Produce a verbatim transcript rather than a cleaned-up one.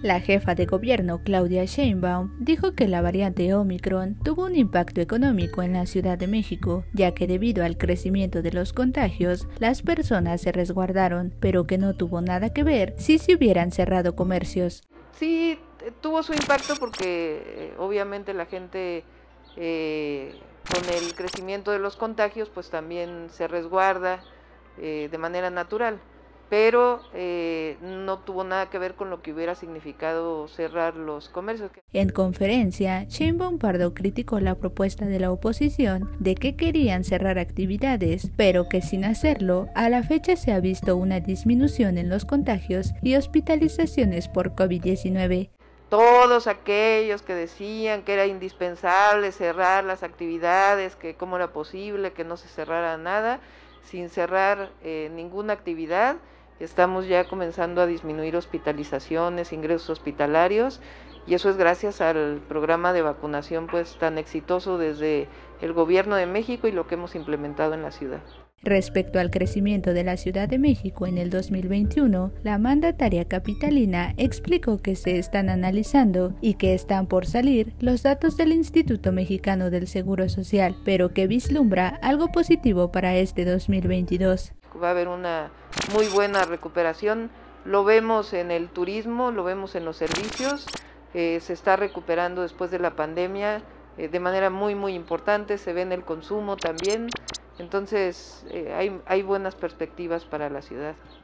La jefa de gobierno, Claudia Sheinbaum, dijo que la variante Omicron tuvo un impacto económico en la Ciudad de México, ya que debido al crecimiento de los contagios, las personas se resguardaron, pero que no tuvo nada que ver si se hubieran cerrado comercios. Sí, tuvo su impacto porque eh, obviamente la gente eh, con el crecimiento de los contagios pues también se resguarda eh, de manera natural, pero eh, no tuvo nada que ver con lo que hubiera significado cerrar los comercios. En conferencia, Sheinbaum Pardo criticó la propuesta de la oposición de que querían cerrar actividades, pero que sin hacerlo, a la fecha se ha visto una disminución en los contagios y hospitalizaciones por COVID diecinueve. Todos aquellos que decían que era indispensable cerrar las actividades, que cómo era posible que no se cerrara nada, sin cerrar eh, ninguna actividad, estamos ya comenzando a disminuir hospitalizaciones, ingresos hospitalarios, y eso es gracias al programa de vacunación pues tan exitoso desde el gobierno de México y lo que hemos implementado en la ciudad. Respecto al crecimiento de la Ciudad de México en el dos mil veintiuno, la mandataria capitalina explicó que se están analizando y que están por salir los datos del Instituto Mexicano del Seguro Social, pero que vislumbra algo positivo para este dos mil veintidós. Va a haber una muy buena recuperación, lo vemos en el turismo, lo vemos en los servicios, eh, se está recuperando después de la pandemia eh, de manera muy muy importante, se ve en el consumo también. Entonces, eh, hay, hay buenas perspectivas para la ciudad.